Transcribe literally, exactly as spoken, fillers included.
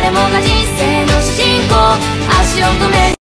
誰もが人生の主人公足を止め